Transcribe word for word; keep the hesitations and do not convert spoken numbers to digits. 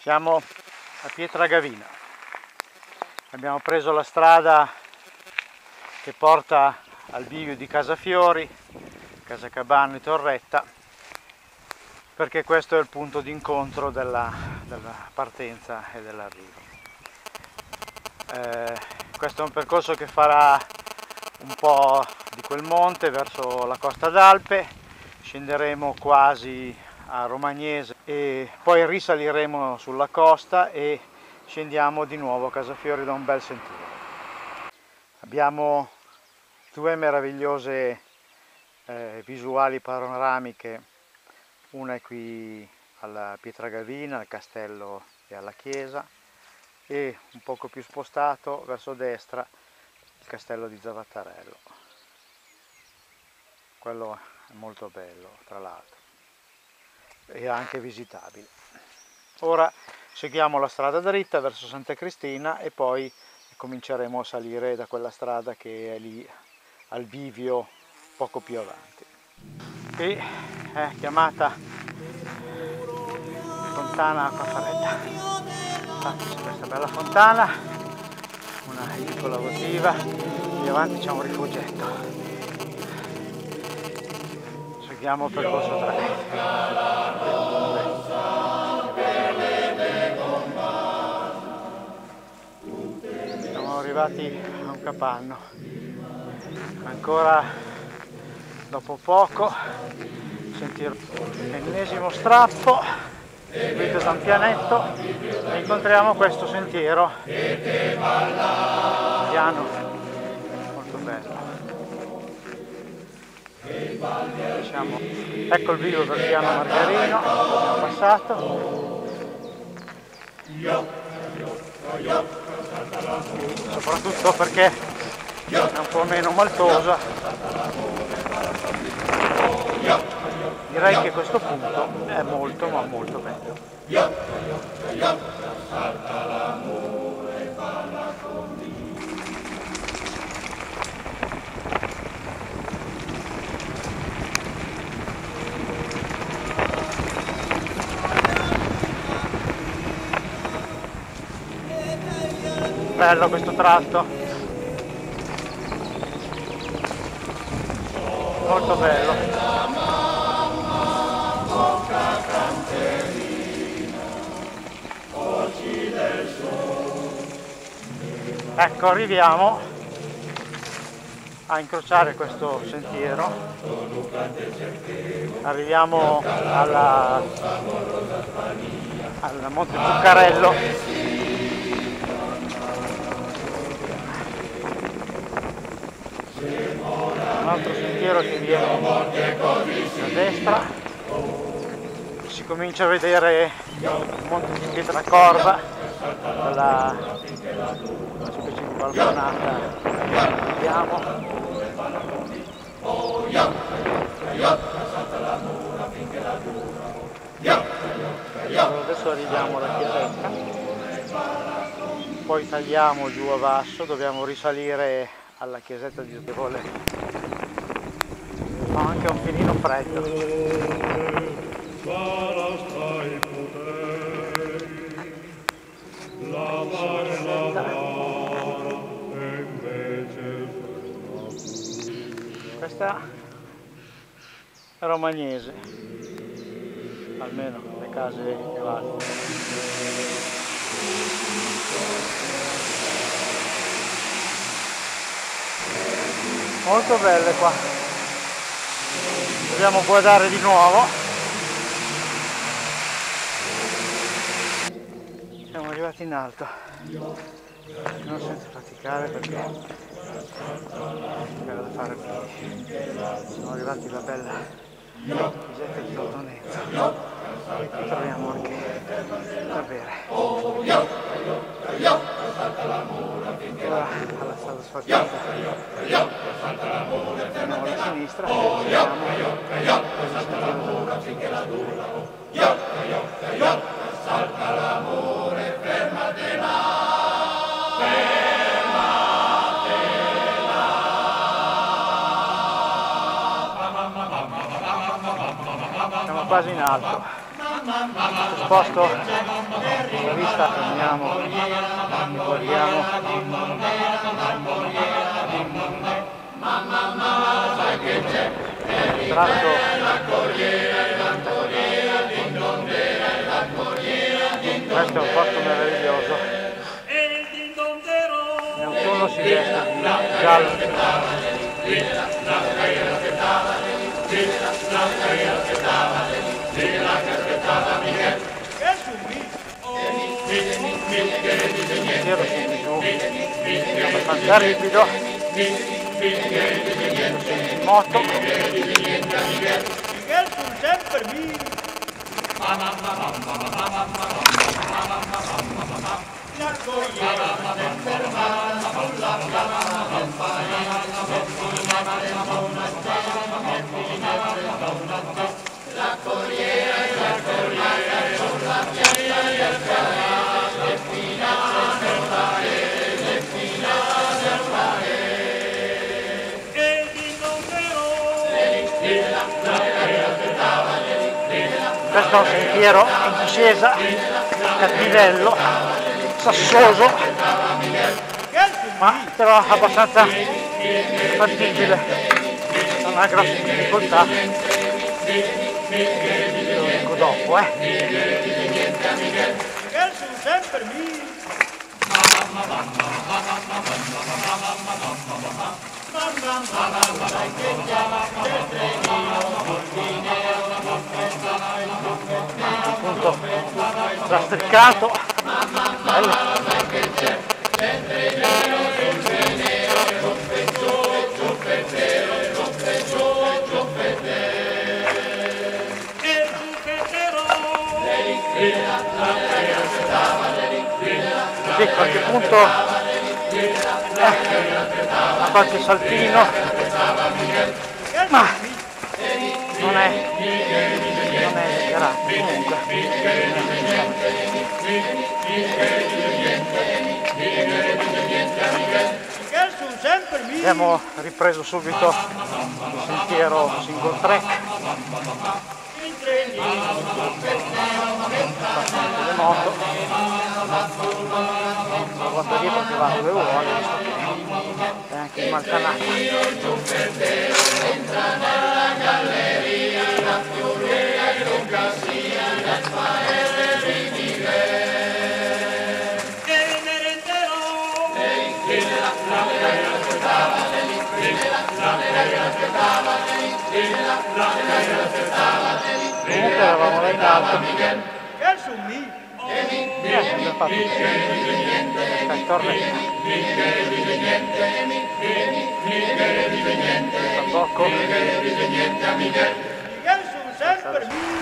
Siamo a Pietragavina, abbiamo preso la strada che porta al bivio di Casafiori, Casacabano e Torretta, perché questo è il punto d'incontro della, della partenza e dell'arrivo. Eh, questo è un percorso che farà un po' di quel monte verso la Costa d'Alpe, scenderemo quasi a Romagnese e poi risaliremo sulla costa e scendiamo di nuovo a Casafiori da un bel sentiero. Abbiamo due meravigliose eh, visuali panoramiche, una è qui alla Pietragavina, al castello e alla chiesa, e un poco più spostato verso destra il castello di Zavattarello. Quello è molto bello, tra l'altro, e anche visitabile. Ora seguiamo la strada dritta verso Santa Cristina e poi cominceremo a salire da quella strada che è lì al bivio poco più avanti. Qui è chiamata Fontana Acquafredda. Infatti c'è questa bella fontana, una piccola votiva, lì avanti c'è un rifugietto. Seguiamo il percorso tre. Siamo arrivati a un capanno, ancora dopo poco sentirò l'ennesimo strappo seguito da un pianetto e incontriamo questo sentiero piano molto bello. Diciamo, ecco il bivio del piano Margarino, abbiamo passato, soprattutto perché è un po' meno maltosa. Direi che questo punto è molto ma molto bello. Bello questo tratto, molto bello. Ecco, arriviamo a incrociare questo sentiero, arriviamo alla, al Monte Zuccarello, un altro sentiero che viene a destra, si comincia a vedere il Monte di Pietracorva, la specie di balconata che abbiamo. Allora, adesso arriviamo alla chiesetta, poi tagliamo giù a basso, dobbiamo risalire alla chiesetta di Sdevole. Fa anche un filino freddo. Questa è Romagnese, almeno le case più alte. Molto belle qua, dobbiamo guardare di nuovo. Siamo arrivati in alto, non senza faticare perché c'era da fare piedi. Siamo arrivati alla bella chiesetta di Ottonenza e qui troviamo anche da bere. Ora alla strada sfalciata andiamo alla sinistra e siamo salta l'amore, fermate là, fermate là. Siamo quasi in alto. Questo posto la vista, camminiamo, guardiamo. Il tratto questo è un posto meraviglioso. In autunno si veste di giallo. Sentiero scendi giù, è abbastanza ripido, scendi in moto. Questo è un sentiero in discesa, cattivello, sassoso, ma però abbastanza fattibile, non ha grosse difficoltà, lo dico dopo, eh. Appunto lastricato, bello. Sì, a qualche punto eh, a qualche saltino, ma non è non è esagerato comunque. Abbiamo ripreso subito il sentiero single track, le moto, guarda dietro che va dove vuole, visto che è anche il Malcanato. Comunque eravamo là in alto. Eh, abbiamo fatto questa torretta. Tra poco